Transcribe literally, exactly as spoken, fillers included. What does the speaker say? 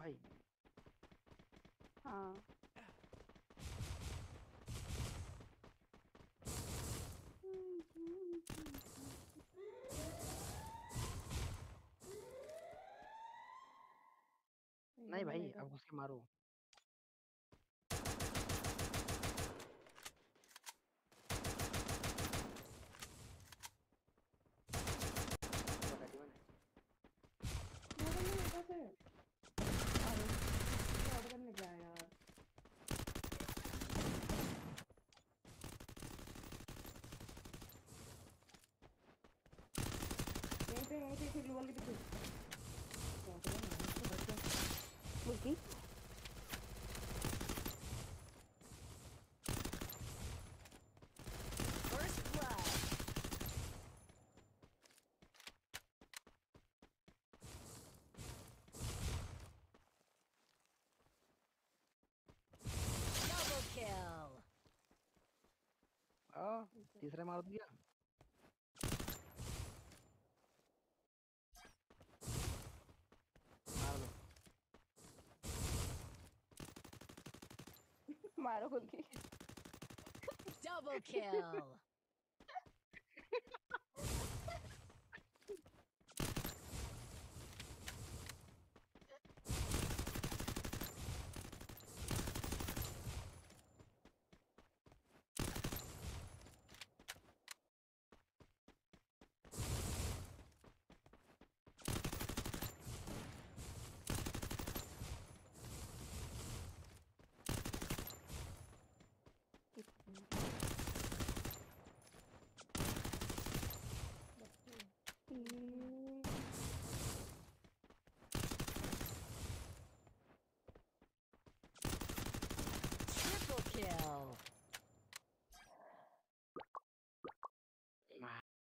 भाई? हाँ नहीं भाई, इल्यूमिनेटर। अब घुस के मारो। क्या काटी मैंने? मैडम ने ऊपर से अरे शॉट करने क्या है यार। यहीं पे यहीं पे ग्लू वाली पीछे शॉट है ना इसको बच गया। मुर्गी First blood. Double kill. आ, तीसरे मार दिया। मार दो। मारो खुद की। Double kill.